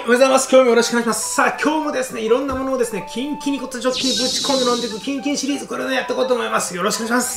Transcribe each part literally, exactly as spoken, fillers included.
はい、おはようございます。今日もよろしくお願いします。さあ、今日もですね、いろんなものをですね、キンキンにコツジョッキにぶち込んで飲んでいくキンキンシリーズ、これをね、やっていこうと思います。よろしくお願いします。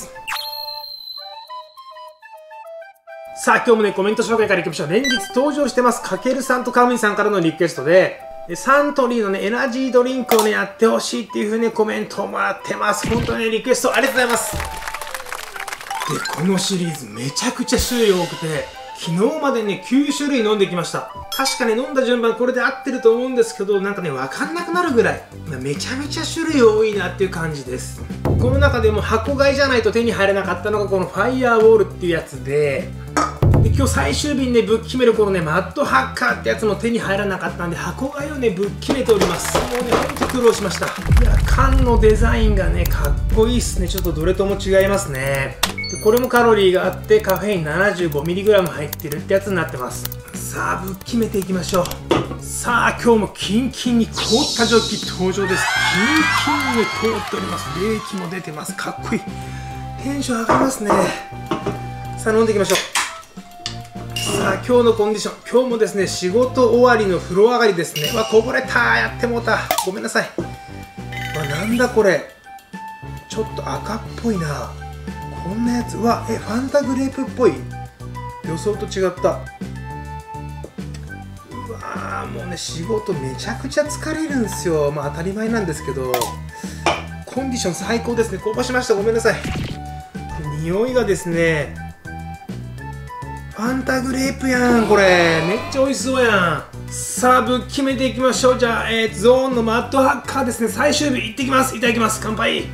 さあ、今日もね、コメント紹介からいきましょう。連日登場してます、かけるさんとかむいさんからのリクエストで、サントリーのね、エナジードリンクをね、やってほしいっていう風にコメントをもらってます。本当にね、リクエストありがとうございます。で、このシリーズめちゃくちゃ種類多くて、昨日までね、きゅうしゅるい飲んできました。確かね、飲んだ順番これで合ってると思うんですけど、なんかね、わかんなくなるぐらい、めちゃめちゃ種類多いなっていう感じです。この中でも箱買いじゃないと手に入れなかったのがこのファイヤーウォールっていうやつで、で今日最終日にね、ぶっ決めるこのね、マッドハッカーってやつも手に入らなかったんで、箱買いをね、ぶっ決めております。もうね、ほんと苦労しました。いや、缶のデザインがね、かっこいいっすね。ちょっとどれとも違いますね。でこれもカロリーがあって、カフェイン ななじゅうごミリグラム 入ってるってやつになってます。さあ、ぶっ決めていきましょう。さあ、今日もキンキンに凍ったジョッキ登場です。キンキンに凍っております。冷気も出てます。かっこいい。テンション上がりますね。さあ、飲んでいきましょう。さあ、今日のコンディション、今日もですね、仕事終わりの風呂上がりですね。うわ、こぼれた、やってもうた、ごめんなさい。うわ、なんだこれ、ちょっと赤っぽいな。こんなやつ、うわ、え、ファンタグレープっぽい。予想と違った。うわー、もうね、仕事めちゃくちゃ疲れるんですよ。まあ当たり前なんですけど、コンディション最高ですね。こぼしました、ごめんなさい。匂いがですね、ファンタグレープやん、これ。めっちゃ美味しそうやん。さあ、ぶっ決めていきましょう。じゃあ、えー、ゾーンのマッドハッカーですね。最終日、行ってきます。いただきます。乾杯。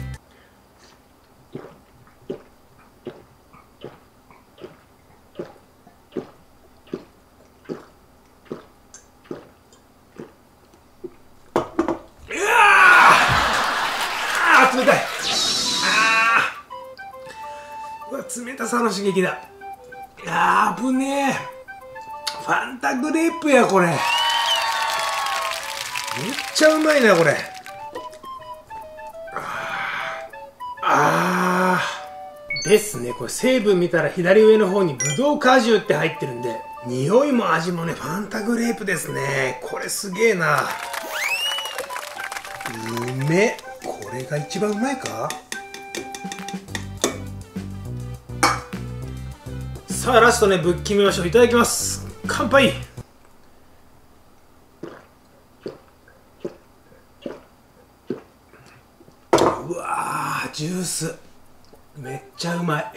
うわー、冷たい。あー、うわ、冷たさの刺激だ。あー、危ねえ。ファンタグレープや、これ。めっちゃうまいな、これ。あーですね。これ成分見たら左上の方にブドウ果汁って入ってるんで、匂いも味もね、ファンタグレープですね。これすげえな。うめ。これが一番うまいか。さあ、ラストね、ぶっ決めましょう。いただきます。乾杯。うわー、ジュースめっちゃうまい。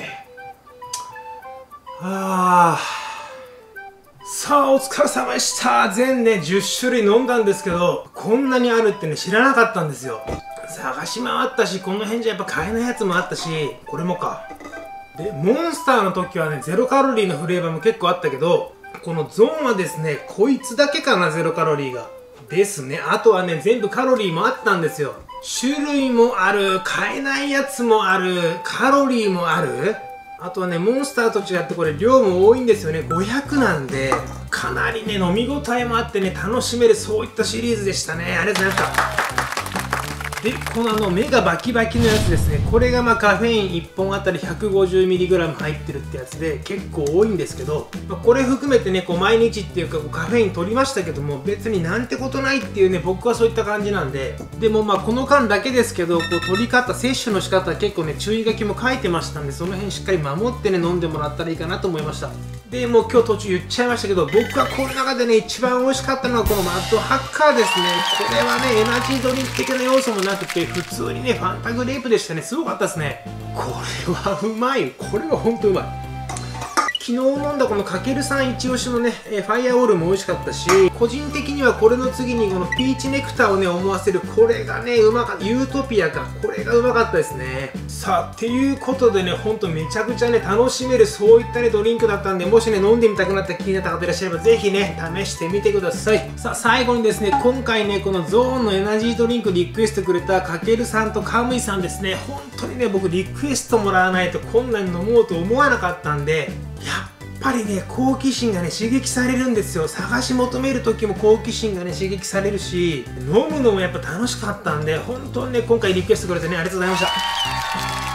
あー、さあ、お疲れ様でした。全ね、じゅっしゅるい飲んだんですけど、こんなにあるってね、知らなかったんですよ。探し回ったし、この辺じゃやっぱ買えないやつもあったし、これもか。で、モンスターの時はね、ゼロカロリーのフレーバーも結構あったけど、このゾーンはですね、こいつだけかな、ゼロカロリーが。ですね。あとはね、全部カロリーもあったんですよ。種類もある、買えないやつもある、カロリーもある。あとはね、モンスターと違ってこれ量も多いんですよね。ごひゃくなんで、かなりね、飲み応えもあってね、楽しめる、そういったシリーズでしたね。ありがとうございました。で、このあの目がバキバキのやつですね。これがまあカフェインいっぽんあたり ひゃくごじゅうミリグラム 入ってるってやつで結構多いんですけど、まあ、これ含めてね、こう毎日っていうかこうカフェイン取りましたけども、別になんてことないっていうね、僕はそういった感じなんで、でもまあこの間だけですけど、こう取り方、摂取の仕方は結構ね、注意書きも書いてましたんで、その辺しっかり守ってね、飲んでもらったらいいかなと思いました。で、もう今日途中言っちゃいましたけど、僕はこの中でね、一番美味しかったのはこのマッドハッカーですね。これはね、エナジードリンク的な要素もなくて、普通にね、ファンタグレープでしたね。すごかったですね。これはうまい。これはほんとうまい。昨日飲んだこのかけるさん一押しのね、えファイヤーウォールも美味しかったし、個人的にはこれの次にこのピーチネクターをね、思わせる、これがね、うまかった。ユートピアか。これがうまかったですね。さあ、っていうことでね、ほんとめちゃくちゃね、楽しめる、そういったね、ドリンクだったんで、もしね、飲んでみたくなった気になった方いらっしゃれば、ぜひね、試してみてください。さあ、最後にですね、今回ね、このゾーンのエナジードリンクリクエストくれたかけるさんとかむいさんですね、本当にね、僕リクエストもらわないとこんなに飲もうと思わなかったんで、やっぱりね、好奇心がね、刺激されるんですよ。探し求める時も好奇心がね、刺激されるし、飲むのもやっぱ楽しかったんで、本当にね、今回リクエストくれてね、ありがとうございました。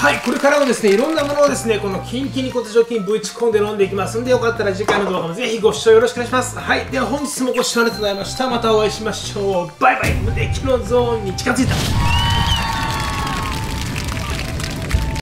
はい、これからもですね、いろんなものをですね、このキンキンに小手除菌ぶち込んで飲んでいきますんで、よかったら次回の動画もぜひご視聴よろしくお願いします。はい、では本日もご視聴ありがとうございました。またお会いしましょう。バイバイ。無敵のゾーンに近づいた。